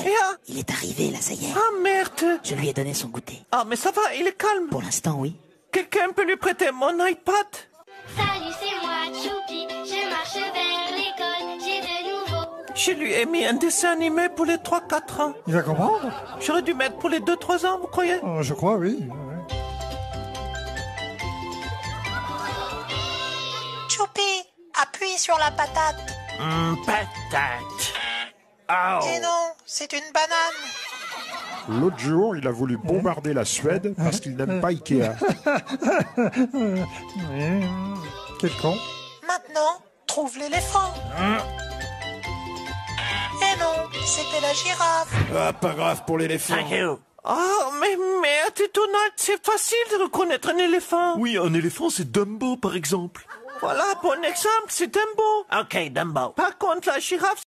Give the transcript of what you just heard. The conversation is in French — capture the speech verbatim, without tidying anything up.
Yeah. Il est arrivé, là, ça y est. Ah, merde. Je lui ai donné son goûter. Ah, mais ça va, il est calme. Pour l'instant, oui. Quelqu'un peut lui prêter mon iPad? Salut, c'est moi, Choupi. Je marche vers l'école. J'ai de nouveaux. Je lui ai mis un dessin animé pour les trois quatre ans. Il va comprendre? J'aurais dû mettre pour les deux trois ans, vous croyez? Euh, je crois, oui. Ouais. Choupi, appuie sur la patate. Hum, patate. Oh. Et non, c'est une banane. L'autre jour, il a voulu bombarder la Suède parce qu'il n'aime pas Ikea. Quel con. Maintenant, trouve l'éléphant. Et non, c'était la girafe. Ah, pas grave pour l'éléphant. Thank you. Oh, mais merde, Donald, c'est facile de reconnaître un éléphant. Oui, un éléphant, c'est Dumbo, par exemple. Voilà, bon exemple, c'est Dumbo. Ok, Dumbo. Par contre, la girafe,